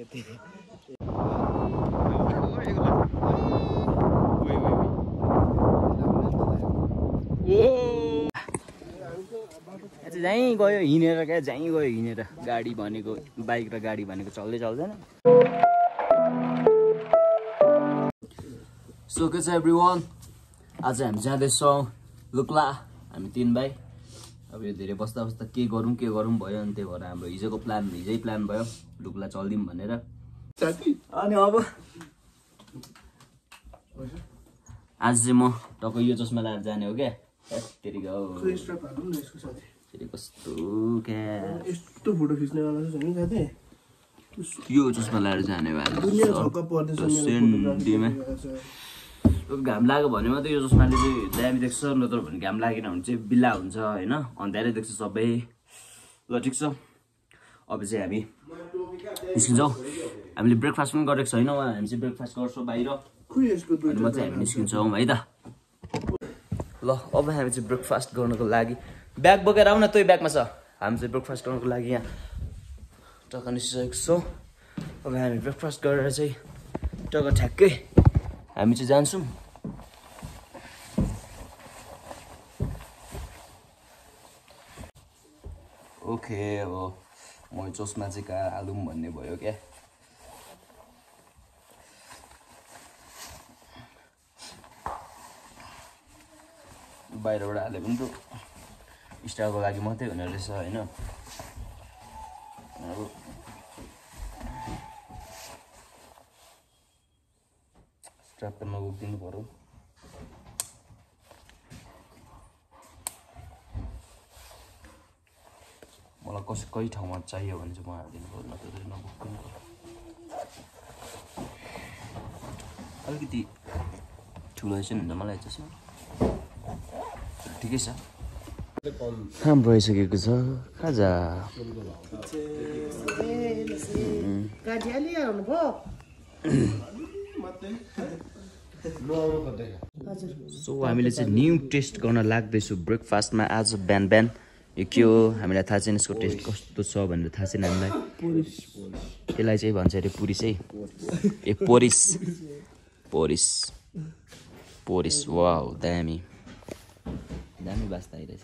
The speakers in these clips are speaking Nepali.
जहीँ गयो हिँडेर क्या जहीँ गयो हिँडेर गाडी भनेको बाइक र गाडी भनेको चल्दै चल्दैन सो के छ एभ्रिवान आज हामी जाँदैछौँ लुक्ला हामी 3 भाइ अब यो धेरै बस्दा बस्दा के गरौँ भयो अनि त्यही भएर हाम्रो हिजै प्लान भयो लुक्ला चल्दिउँ भनेर अनि अब आज चाहिँ म टक्क यो चस्मा लगाएर जाने हो क्या कस्तो क्या यस्तो फोटो खिच्नेवाला छ नि साथी यो चस्मा लगाएर जाने घाम लाग्यो भने मात्रै यो चस्माले चाहिँ दामी देख्छ नत्र भने घाम लागेन भने चाहिँ बिल्ला हुन्छ होइन अन्धारै देख्छ सबै ल ठिक छ अब चाहिँ हामी निस्किन्छौँ हामीले ब्रेकफास्ट पनि गरेको छैनौँ हामी चाहिँ ब्रेकफास्ट गर्छौँ बाहिर अनि मात्रै हामी निस्किन्छौँ है त ल अब हामी चाहिँ ब्रेकफास्ट गर्नको लागि ब्याग बोकेर आउन तै ब्यागमा छ हामी चाहिँ ब्रेकफास्ट गर्नको लागि यहाँ टक्क निस्किसकेको छौँ अब हामी ब्रेकफास्ट गरेर चाहिँ टक्क ठ्याक्कै हामी चाहिँ जान्छौँ ओके अब म चस्मा चाहिँ कहाँ हालौँ भन्ने भयो क्या बाहिरबाट हाले पनि त स्टारको लागि मात्रै हुने रहेछ होइन अब स्ट्राप त नबोकिदिनु पर्यो मलाई कहीँ ठाउँमा चाहियो भने चाहिँ म हालिदिनु पर्यो नत्र नबोकिदिनु पर्यो अलिकति ठुलो चाहिँ हुन्छ मलाई चस्मा ठिकै छ हाम्रो आइसकेको छ खाजा सो हामीले चाहिँ न्यू टेस्ट गर्न लाग्दैछु ब्रेकफास्टमा आज बिहान यो के हो हामीलाई थाहा छैन यसको टेस्ट कस्तो छ भनेर थाहा छैन हामीलाई यसलाई चाहिँ भन्छ अरे पुरिस है ए पोरिस वाउ दामी बास्ता आइरहेछ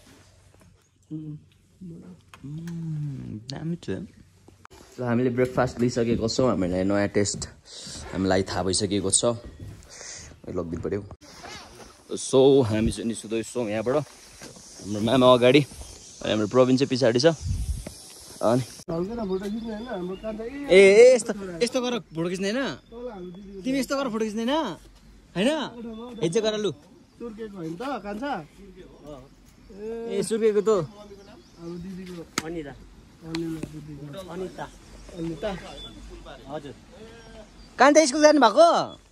दामी छ ल हामीले ब्रेकफास्ट लिइसकेको छौँ हामीलाई नयाँ टेस्ट हामीलाई थाहा भइसकेको छ लगिदिनु पऱ्यो सो हामी चाहिँ निस्किँदैछौँ यहाँबाट हाम्रो मामा अगाडि अनि हाम्रो प्रवीण चाहिँ पछाडि छ अनि ए यस्तो गर फोटो खिच्ने होइन तिमी यस्तो गर फोटो खिच्दैन होइन हेज्जे गर लु ए सुर्केको त हजुर कान्ता स्कुल जानु भएको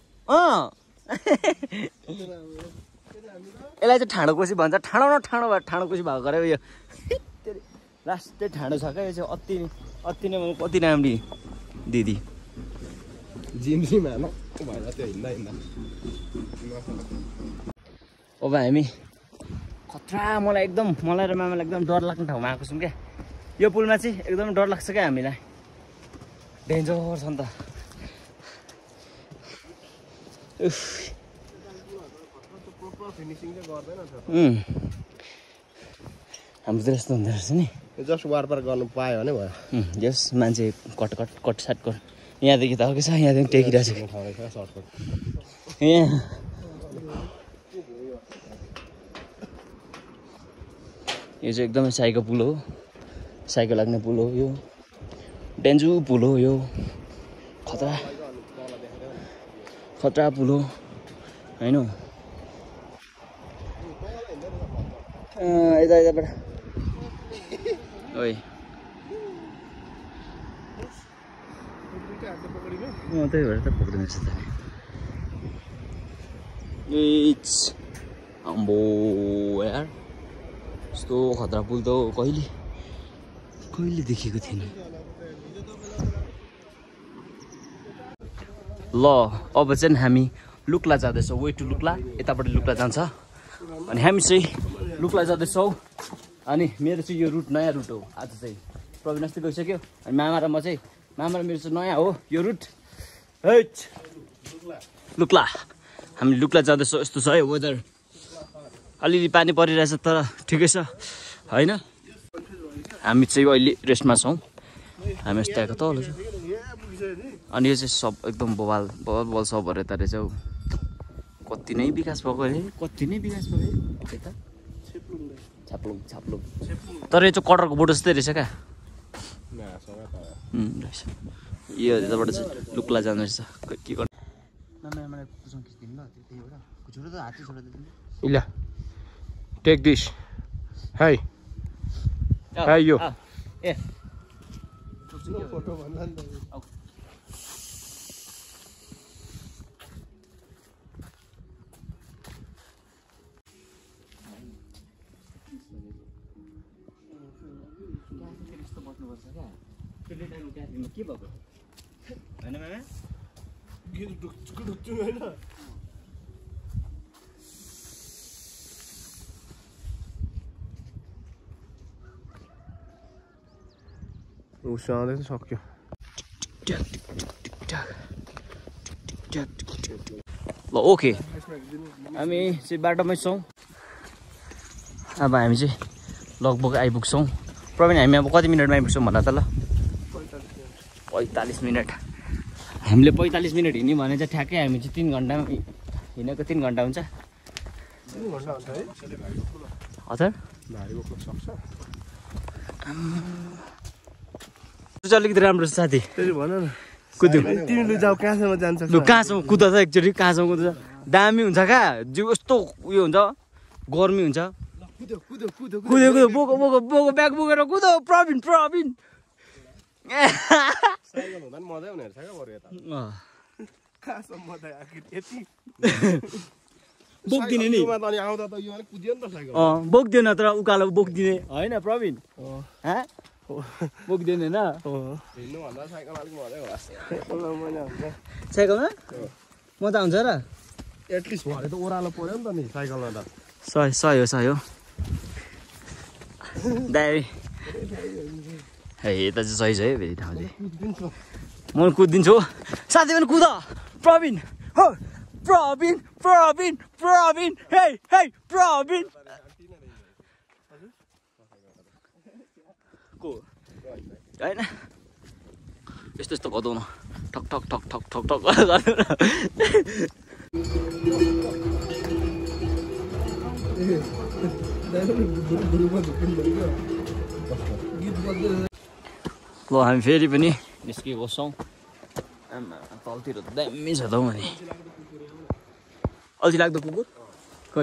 यसलाई चाहिँ ठाडो कोसी भन्छ ठाडो कोसी भएको गरे यो लास्टै ठाडो छ क्या यो चाहिँ अति नै कति राम्री दिदी अब हामी खतरा मलाई र मामालाई एकदम डर लाग्ने ठाउँमा आएको छौँ क्या यो पुलमा चाहिँ एकदम डर लाग्छ क्या हामीलाई डेन्जर छ नि त हाम्रो त यस्तो हुँदो रहेछ नि जस्ट वारपार गर्नु पायो भने भयो यस मान्छे कट साट यहाँदेखि त अर्कै छ यहाँदेखि टेकिरहेको छ यहाँ यो चाहिँ एकदमै साइको पुल हो साइको लाग्ने पुल हो यो डेन्जु पुल हो यो खतरा पुल हो होइन यताबाट ओइ त्यही भएर त पक्रिन्छ त अम्बो यार यस्तो खतरा पुल त कहिले देखेको थिएन ल अब चाहिँ हामी लुक्ला जाँदैछौँ वे टु लुक्ला यताबाट लुक्ला जान्छ अनि हामी चाहिँ लुक्ला जाँदैछौँ अनि मेरो चाहिँ यो रुट नयाँ रुट हो आज चाहिँ प्रवीण अस्ति गइसक्यो अनि मामा र म चाहिँ मामा र मेरो चाहिँ नयाँ हो यो रुट हैट लुक्ला हामी लुक्ला जाँदैछौँ यस्तो छ है वेदर अलिअलि पानी परिरहेछ तर ठिकै छ होइन हामी चाहिँ अहिले रेस्टमा छौँ हामी यस्तो आएको तल अनि यो चाहिँ सब एकदम बवाल बवाल सब भएर यता रहेछ हौ कति नै विकास भएको अरे कति नै विकास भयो यता छाप्लुङ तर यो चाहिँ कटरको बोटो जस्तै रहेछ क्या रहेछ यो यताबाट चाहिँ लुक्ला जानु रहेछ के गर्नु ल टेक दिस हाई हाई यो ए के भएको होइन मामा उसँदै सक्यो ल ओके हामी चाहिँ बाटोमै छौँ अब हामी चाहिँ लगभग आइपुग्छौँ प्रवीण हामी अब कति मिनटमा आइपुग्छौँ भन्दा त ल 45 मिनट हामीले 45 मिनट हिँड्यौँ भने चाहिँ ठ्याक्कै हामी चाहिँ 3 घन्टामा हिँडेको 3 घन्टा हुन्छ हजुर अलिकति राम्रो छ साथी भन न कुद्यौँ तिमीले जाऊ कहाँसम्म जान्छ लु कहाँसम्म कुद्दा त एकचोटि कहाँसम्म कुद्छ दामी हुन्छ क्या जिउ यस्तो उयो हुन्छ गर्मी हुन्छ कुद्यो बोको बोको बोको ब्याग बोकेर कुदो प्रवीण साइकल हुँदा पनि मजै हुने रहेछ क्या बरु यता कहाँसम्म मजा आखिर यति बोक्दिने नि अनि आउँदा त यो अलिक कुदियो नि त साइकल बोक्दैन तर उकालो बोक्दिने होइन प्रवीण बोक्दैन होइन हिँड्नुभन्दा साइकल अलिक मजै होला साइकलमा मजा हुन्छ र एटलिस्ट भरे त ओह्रालो पऱ्यो नि त नि साइकलमा त सही हो दाइ है यता चाहिँ सही छ है फेरि ठाउँ चाहिँ म कुदिदिन्छु साथी पनि कुद प्रवीण हो प्रवीण हे प्रवीण को होइन यस्तो गदाउन ठक गर्नु ल हामी फेरि पनि निस्केको छौँ तलतिर त दामी छ त हौ अनि अल्छी लाग्दो कुकुर खै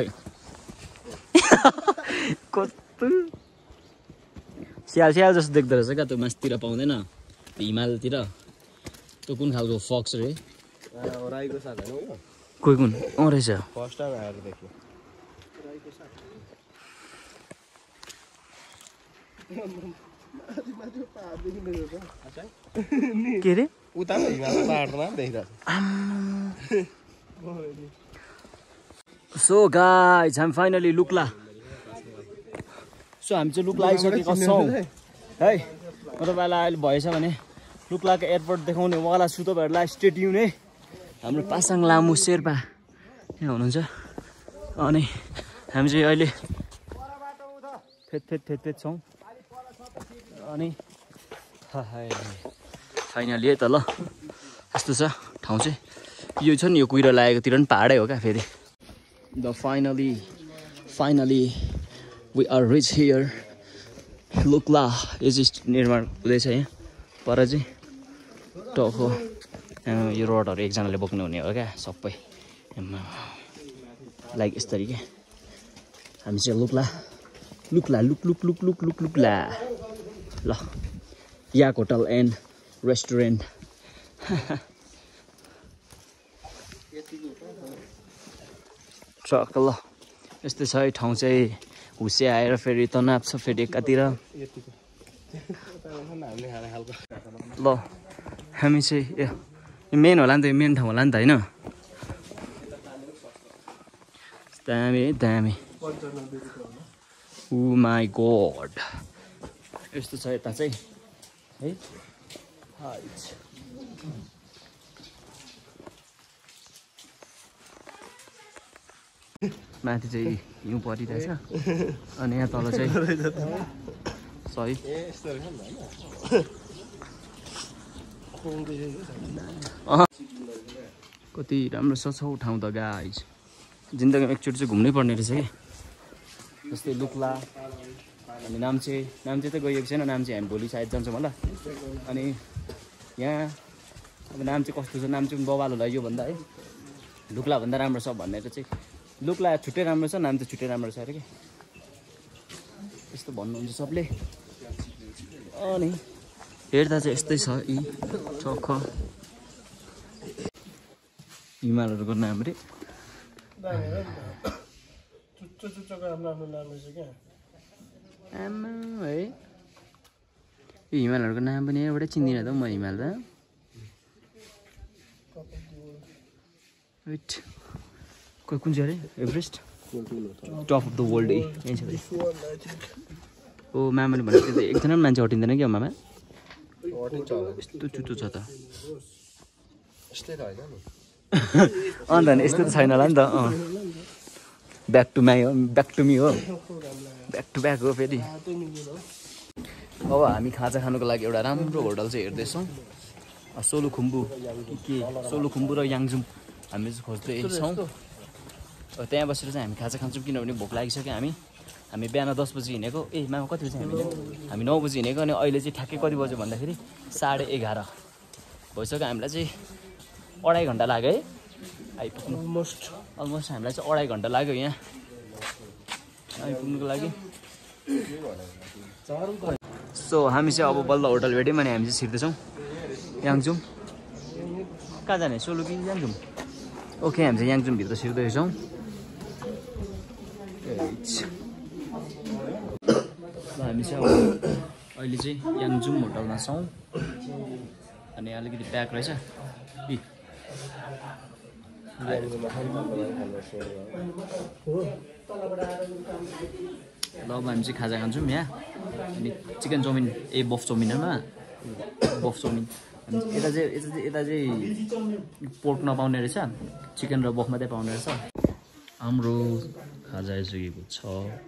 कस्तो स्याल जस्तो देख्दो रहेछ क्या त्यो मासतिर पाउँदैन हिमालतिर त्यो कुन खालको फक्स रे राईको साथ होइन कोही कुन रहेछ फर्स्ट टाइम आएर देख्यो के अरे उता हिमालको पाहाडमा देखिरहेको सो गाइज हामी फाइनली लुक्ला हामी चाहिँ लुक्ला आइसकेका छौँ है म तपाईँलाई अहिले भएछ भने लुक्लाको एयरपोर्ट देखाउने वाला छु तपाईँहरूलाई स्टे ट्युन है हाम्रो पासाङ लामु शेर्पा यहाँ हुनुहुन्छ अनि हामी चाहिँ अहिले फेद छौँ अनि फाइनली है त ल यस्तो छ ठाउँ चाहिँ यो छ नि यो कुहिरो लागेकोतिर पनि पाहाडै हो क्या फेरि the finally we are reach here Lukla यो चाहिँ निर्माण हुँदैछ यहाँ पर चाहिँ टको यो रोडहरू एकजनाले बोक्नु हुने हो क्या सबै लाइक यसरी क्या हामी चाहिँ लुक्ला ल yak hotel and restaurant truck ल यस्तै छ है ठाउँ चाहिँ हुसे आएर फेरि तनाव छ फेरि एकातिर ल हामी चाहिँ मेन होला नि त मेन ठाउँ होला नि त होइन दामी ओ माई गॉड यस्तो छ यता चाहिँ है माथि चाहिँ हिउँ परिरहेछ अनि यहाँ तल चाहिँ सही कति राम्रो छ ठाउँ त गाइस जिन्दगीमा एकचोटि चाहिँ घुम्नै पर्ने रहेछ कि जस्तै लुक्ला अनि नाम्चे त गइएको छैन नाम्चे हामी भोलि सायद जान्छौँ होला अनि यहाँ अब नाम्चे कस्तो छ नाम्चे पनि बवाल होला योभन्दा है लुक्ला भन्दा राम्रो छ भनेर चाहिँ लुक्ला छुट्टै राम्रो छ नाम्चे छुट्टै राम्रो छ अरे कि यस्तो भन्नुहुन्छ सबले अनि हेर्दा चाहिँ यस्तै छ यी चक्ख हिमालहरूको नाम रे आमा है यो हिमालहरूको नाम पनि एउटै चिन्दिनँ त म हिमाल त वेट कुन चाहिँ अरे Everest top of the world ओ मामाले भनेको त्यो एकजना पनि मान्छे हटिँदैन क्या मामा यस्तो चुच्चो छ त अन्त नि यस्तो त छैन होला नि त ब्याक टु माई हो ब्याक टु मी हो ब्याक टु ब्याक हो फेरि अब हामी खाजा खानुको लागि एउटा राम्रो होटल चाहिँ हेर्दैछौँ सोलुखुम्बु के सोलुखुम्बु र याङजुम हामी चाहिँ खोज्दैछौँ त्यहाँ बसेर चाहिँ हामी खाजा खान्छौँ किनभने भोक लागिसक्यो हामी बिहान 10 बजी हिँडेको मामा कति बजी हामी 9 बजी हिँडेको अनि अहिले चाहिँ ठ्याक्कै कति बज्यो भन्दाखेरि 11:30 भइसक्यो हामीलाई चाहिँ 2.5 घन्टा लाग्यो है आइपुग्नु अलमोस्ट हामीलाई चाहिँ 2.5 घन्टा लाग्यो यहाँ आइपुग्नुको लागि सो हामी चाहिँ अब बल्ल होटल भेट्यौँ अनि हामी चाहिँ छिर्दैछौँ याङजुम कहाँ जाने सोलु कि याङजुम ओके हामी चाहिँ याङजुमभित्र छिर्दैछौँ हामी चाहिँ अब अहिले चाहिँ याङजुम होटलमा छौँ अनि अलिकति प्याक रहेछ ल अब हामी चाहिँ खाजा खान्छौँ यहाँ अनि चिकन चाउमिन बफ चाउमिन होइन बफ चाउमिन अनि यता चाहिँ पोर्क नपाउने रहेछ चिकन र बफ मात्रै पाउने रहेछ हाम्रो खाजा आइसकेको छ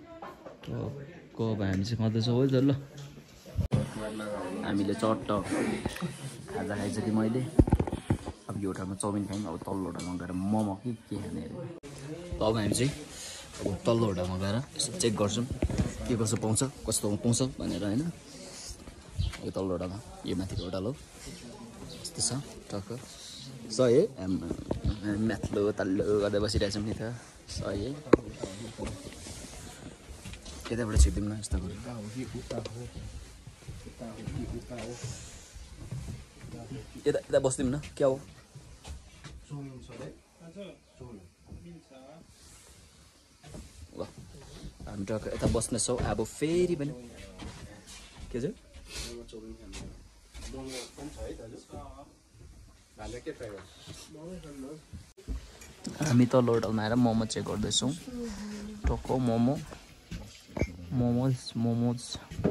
अब हामी चाहिँ खाँदैछौँ है त ल हामीले चट्ट खाजा खाइसकेँ मैले अब यो होटलमा चाउमिन खायौँ अब तल्लो होटलमा गएर मोमो के खाने अरे अब हामी चाहिँ अब तल्लो होटलमा गएर चेक गर्छौँ के कसो पाउँछ कस्तो पाउँछ भनेर होइन यो तल्लो होटलमा यो माथिको होटल हो यस्तो छ टक्क सही है माथिल्लो तल्लो गर्दै बसिरहेछौँ नि त सही है यताबाट छिर्दिउँ न यस्तो गरौँ यता बस्दिउँ न क्या हो ल हामी टक्क यता बस्नेछौँ अब फेरि पनि के चाहिँ हामी तल्लो होटलमा आएर मोमो चेक गर्दैछौँ टक्क मोमोज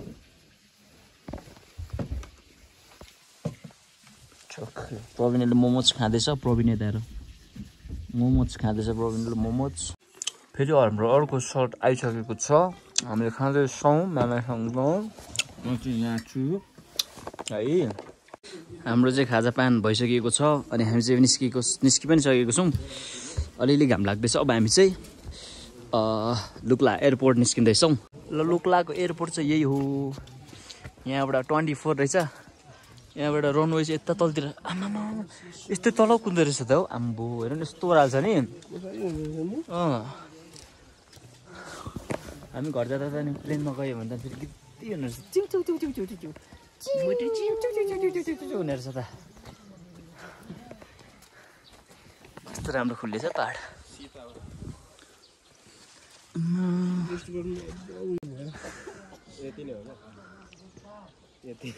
प्रवीणले मोमोज खाँदैछ प्रवीण यता मोमोज खाँदैछ प्रवीणले मोमोज फेरि हाम्रो अर्को सर्ट आइसकेको छ हामीले खाँदैछौँ मामासँग म चाहिँ यहाँ छु है हाम्रो चाहिँ खाजा पान भइसकेको छ अनि हामी चाहिँ निस्कि पनि सकेको छौँ अलिअलि घाम लाग्दैछ अब हामी चाहिँ लुक्ला एयरपोर्ट निस्किँदैछौँ ल लुक्लाको एयरपोर्ट चाहिँ यही हो यहाँबाट 24 रहेछ यहाँबाट रनवे चाहिँ यता तलतिर आमामा यस्तै तल कुद्दो रहेछ त हौ आम्बो हेर न यस्तो ओह्रालो छ नि हामी घर जाँदा त अनि प्लेनमा गयो भने त फेरि के हुने रहेछ चिउ हुने रहेछ त कस्तो राम्रो खुल्लेछ पहाड यति नै हो यति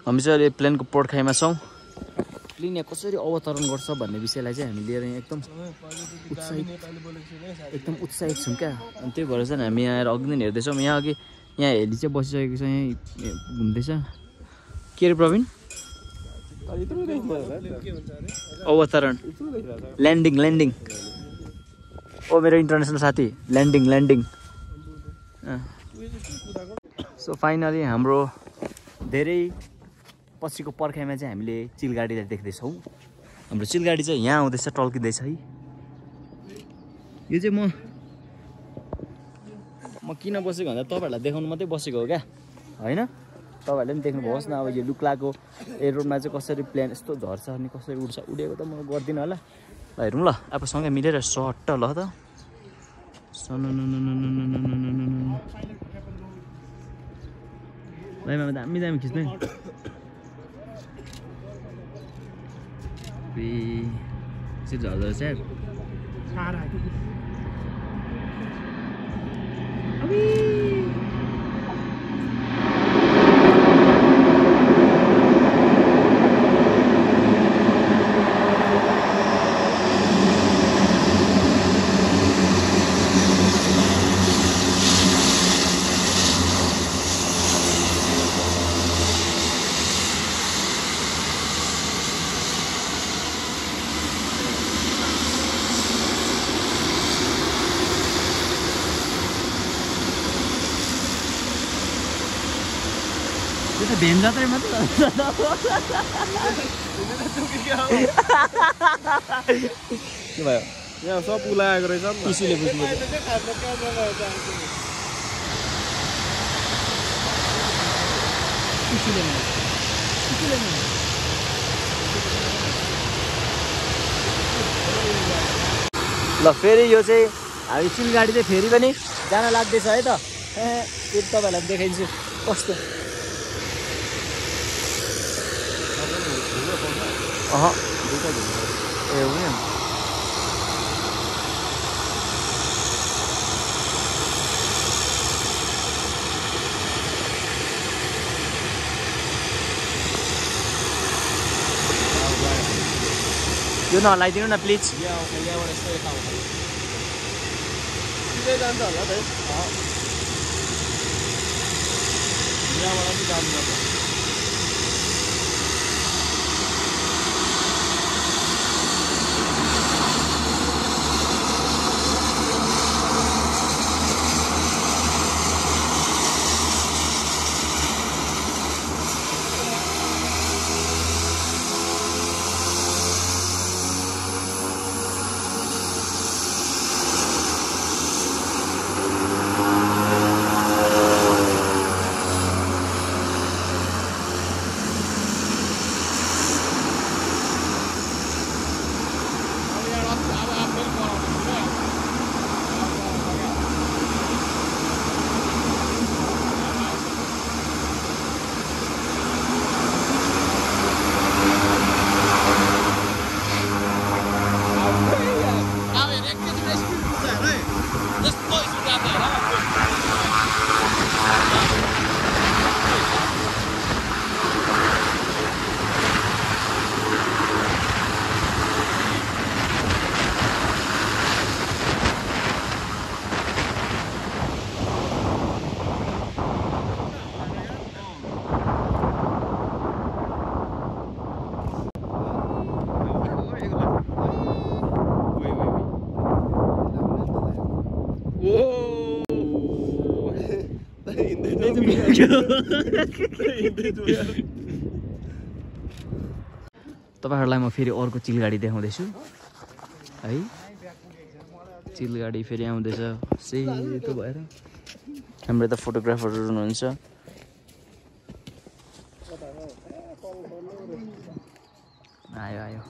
हामी चाहिँ अहिले प्लेनको पर्खाइमा छौँ। प्लेन यहाँ कसरी अवतरण गर्छ भन्ने विषयलाई चाहिँ हामी लिएर एकदम उत्साहित छौँ क्या। अनि त्यही भएर चाहिँ हामी यहाँ आएर अघि दिन हेर्दैछौँ। यहाँ अघि यहाँ हेली चाहिँ बसिसकेको छ, यहाँ घुम्दैछ। के अरे प्रवीण? अवतरण, ल्यान्डिङ। ओ मेरो इन्टरनेसनल साथी, ल्यान्डिङ। सो फाइनली हाम्रो धेरै पछिको पर्खाइमा चाहिँ हामीले चिलगाडीलाई देख्दैछौँ। हाम्रो चिलगाडी चाहिँ यहाँ आउँदैछ, टल्किँदैछ है। यो चाहिँ म किन बसेको भन्दा तपाईँहरूलाई देखाउनु मात्रै बसेको हो क्या, होइन? तपाईँहरूले पनि देख्नुभयोस् न। अब यो लुक्लाको एयररोडमा चाहिँ कसरी प्लेन यस्तो झर्छ अनि कसरी उड्छ। उडेको त म गर्दिनँ होला। ल हेरौँ ल, अब सँगै मिलेर सट्ट ल त। दामी खिच्नु झर्छ यार। भेन जात्रै मात्रै के भयो? यहाँ सब उलाएको रहेछ नि। टिसीले बुझ्नु ल। फेरि यो चाहिँ हामी चिलगाडी चाहिँ फेरि पनि जान लाग्दैछ है त। त्यो तपाईँहरूलाई देखाइदिन्छु कस्तो। ए हुने यो नहलाइदिनु न प्लिज। जान्छ होला त। तपाईहरुलाई म फेरि अर्को चिलगाडी देखाउँदैछु है। चिलगाडी फेरि आउँदैछ सेतो भएर। हाम्रो त फोटोग्राफरहरु हुनुहुन्छ। आयो आयो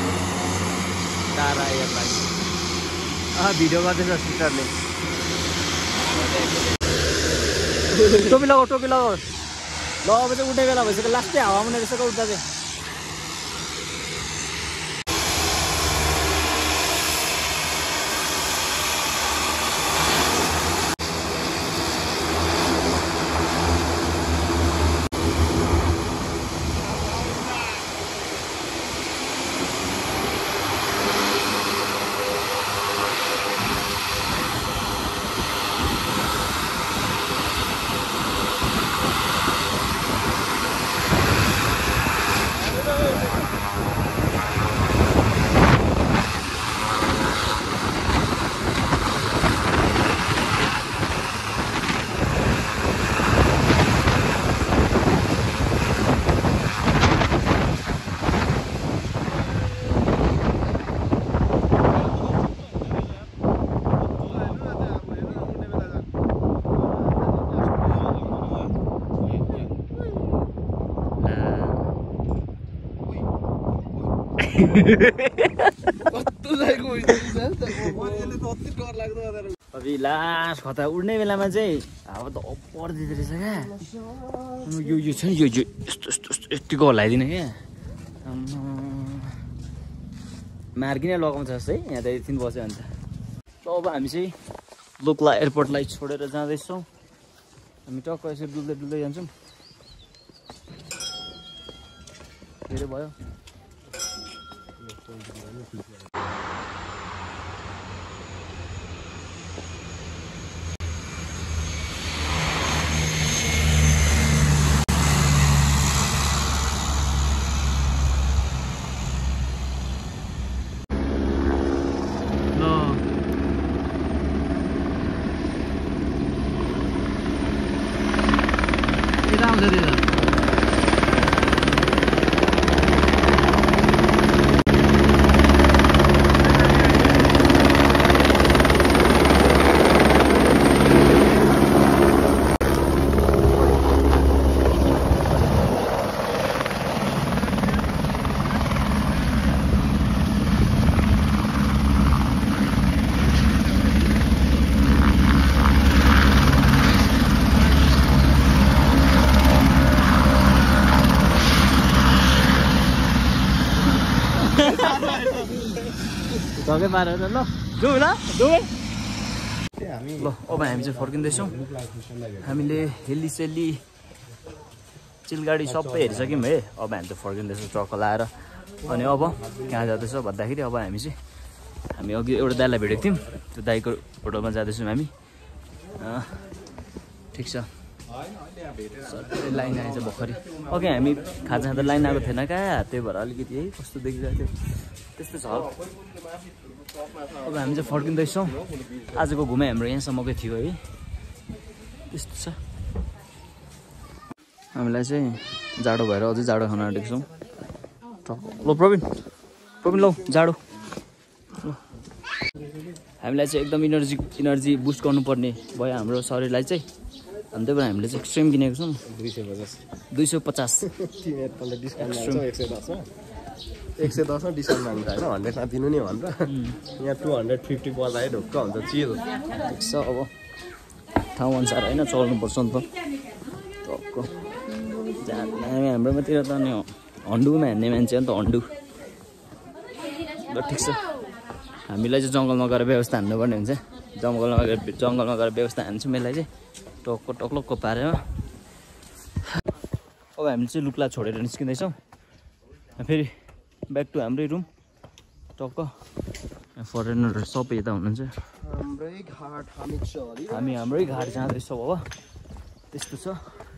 भिडियो गर्दैछ सिस्टरले। टोपी लगाऊ ल अब चाहिँ उठ्ने बेला भइसक्यो लास्टै हावा आउने रहेछ उठ्दा चाहिँ अभी लास्ट खता उड्ने बेलामा चाहिँ हावा त पर्दिँदो रहेछ क्या यो छ नि यो यस्तो यस्तो यतिको हल्लाइदिने क्या मार्किनै लगाउँछ जस्तै यहाँ त एकछिन बस्यो भने त अब हामी चाहिँ लोकला एयरपोर्टलाई छोडेर जाँदैछौँ हामी टक्क यसरी डुल्दै डुल्दै जान्छौँ धेरै भयो धकै पारेर ल जाउँ ल जाउँ ल अब हामी चाहिँ फर्किँदैछौँ हामीले हेली सेली चिलगाडी सबै हेरिसक्यौँ है अब हामी चाहिँ फर्किँदैछौँ ट्रक लाएर अनि अब कहाँ जाँदैछ भन्दाखेरि अब हामी अघि एउटा दाइलाई भेटेको थियौँ त्यो दाइको होटलमा जाँदैछौँ हामी ठिक छ सबै लाइन आएछ भर्खरै अघि हामी खाजा खाँदा लाइन आएको थिएन कहाँ त्यही भएर अलिकति है कस्तो देखिरहेको थियो त्यस्तो छ अब हामी चाहिँ फर्किँदैछौँ आजको घुमाइ हाम्रो यहाँसम्मकै थियो है त्यस्तो छ हामीलाई चाहिँ जाडो भएर अझै जाडो खान आँटेको छौँ ल प्रवीण लौ जाडो ल हामीलाई चाहिँ एकदम इनर्जी बुस्ट गर्नुपर्ने भयो हाम्रो शरीरलाई चाहिँ अनि त्यही भएर हामीले चाहिँ एक्सट्रिम किनेको छौँ 250 110 डिस्काउन्ट माग्छ होइन 100 दिनु नि भनेर यहाँ 250 पर्दाखेरि ढुक्क हुन्छ चिज ठिक छ अब ठाउँ अनुसार होइन चल्नुपर्छ नि त टक्क हाम्रोमातिर त अनि हन्डुमा हान्ने मान्छे हो नि त हन्डु ल ठिक छ हामीलाई चाहिँ जङ्गलमा गएर व्यवस्था हान्नुपर्ने हुन्छ जङ्गलमा गएर व्यवस्था हान्छौँ यसलाई चाहिँ टक्क टक्लक्क पारेर अब हामी चाहिँ लुक्ला छोडेर निस्किँदैछौँ फेरि ब्याक टु हाम्रै रुम टक्क फरेनरहरू सबै यता हुनुहुन्छ हामी हाम्रै घाट जाँदैछौँ अब त्यस्तो छ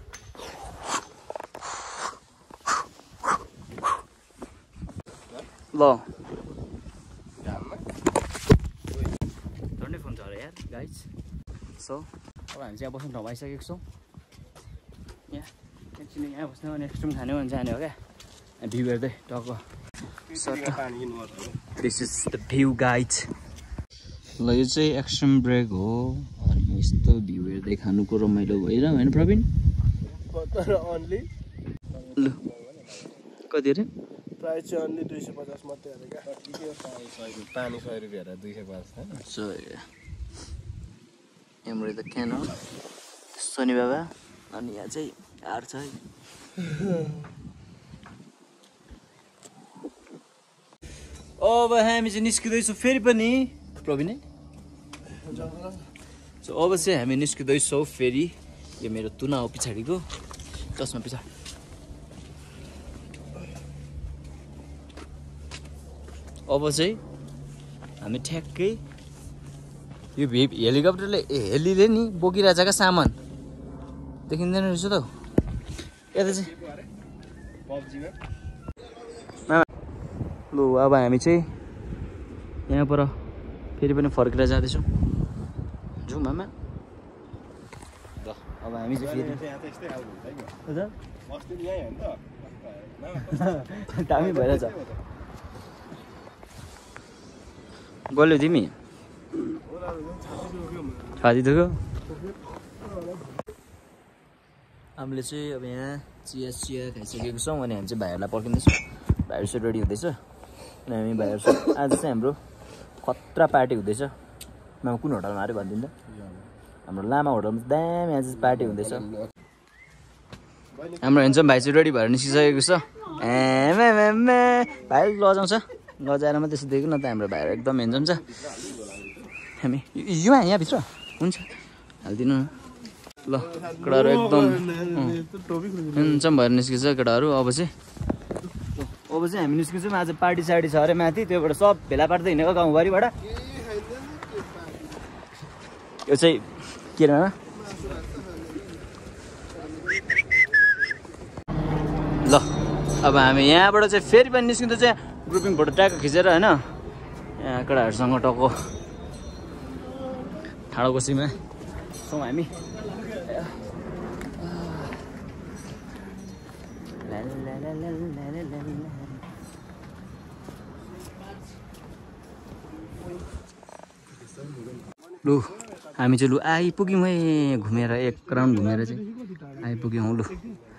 ल झन्डै फोन छ अरे यार गाइज सो अब हामी चाहिँ बस्नु ठाउँ आइसकेको छौँ यहाँ एकछिन यहाँ बस्ने हो नेक्स्ट रुम खाने हो भने जाने हो क्या भ्यू हेर्दै टक्क this is the view guys ल यो चाहिँ एक्सट्रिम ब्रेक हो अनि यस्तो भ्यू हेर्दै खानुको रमाइलो भइरह होइन प्रवीण ल कति अरे प्राइस चाहिँ अन्ली 250 मात्रै अरे क्या पानी 100 रुपियाँ 250 So yeah, Emery the Canon. शनि बाबा अनि यहाँ चाहिँ हार छ है। अब हामी चाहिँ निस्किँदैछौँ फेरि पनि प्रवीण सो अब चाहिँ हामी निस्किँदैछौँ फेरि। यो मेरो तुना हो पछाडिको चस्मा पछाडि। अब चाहिँ हामी ठ्याक्कै यो हेलिकप्टरले हेलीले नि बोकिरहेछ क्या सामान देखिँदैन रहेछ त। यता चाहिँ लु अब हामी चाहिँ यहाँबाट फेरि पनि फर्केर जाँदैछौँ। जाउँ मामा। ल अब हामी चाहिँ फेरि दामी भइरहेछ। बोल्यो तिमी छाती दुख्यो। हामीले चाहिँ अब यहाँ चिया खाइसकेको छौँ अनि हामी चाहिँ भाइहरूलाई पर्खिँदैछौँ। भाइहरू चाहिँ रेडी हुँदैछ अनि हामी भाइहरू चाहिँ आज चाहिँ हाम्रो खतरा पार्टी हुँदैछ। म कुन होटलमा अरे भनिदिनु त। हाम्रो लामा होटलमा दामी आज पार्टी हुँदैछ। हाम्रो हेन्सम भाइ चाहिँ रेडी भएर निस्किसकेको छ। भाइ लजाउँछ लजाएर मात्रै त्यसो दिएको न त। हाम्रो भाइहरू एकदम हेन्सम छ। हामी यहाँभित्र हुन्छ हालिदिनु न। ल केटाहरू एकदम हेन्सम भएर निस्किन्छ केटाहरू। अब चाहिँ हामी निस्किन्छौँ। आज पार्टी सार्टी छ अरे माथि, त्योबाट सब भेला पार्दै हिँडेको गाउँभरिबाट। यो चाहिँ के र ल अब हामी यहाँबाट चाहिँ फेरि पनि निस्किँदा चाहिँ ग्रुपिङ फोटो ट्याक्क खिचेर होइन यहाँ केटाहरूसँग टक्को ठाडो कोसीमा छौँ हामी। लु हामी चाहिँ लु आइपुग्यौँ है। घुमेर एक राउन्ड घुमेर चाहिँ आइपुग्यौँ। लु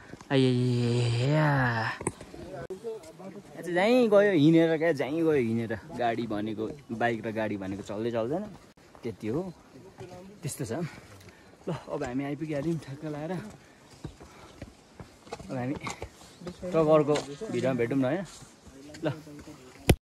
जहीँ गयो हिँडेर क्या, जहीँ गयो हिँडेर। गाडी भनेको बाइक र गाडी भनेको चल्दै चल्दैन त्यति हो, त्यस्तो छ। ल अब हामी आइपुगिहाल्यौँ ठ्याक्क लगाएर। अब हामी ट्रक अर्को भिडियोमा भेटौँ न होइन। ल